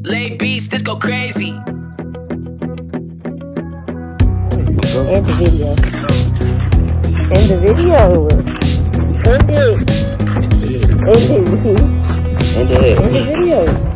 Lay beats, this go crazy. End the video. End the video. End it. End the video.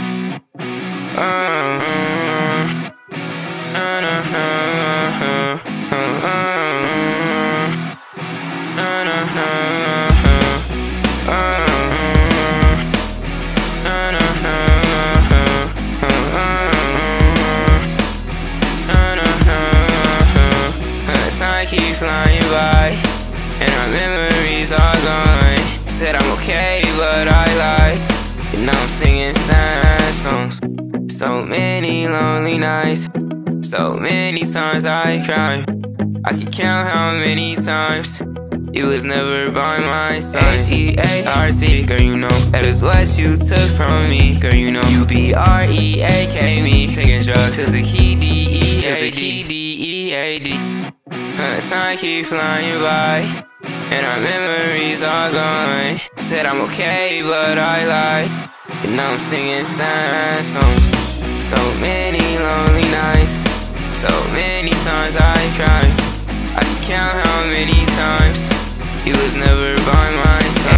Time keep flying by, and our memories are gone. Said I'm okay, but I lied. And now I'm singing sad songs. So many lonely nights, so many times I cried. I can count how many times you was never by my side. H-E-A-R-T, girl, you know that is what you took from me. Girl, you know you B-R-E-A-K me. Taking drugs is a key D-E-A-D. Time keep flying by, and our memories are gone. Said I'm okay, but I lied. And now I'm singing sad songs. So many lonely nights, so many times I cried. I can count how many times you was never by my side.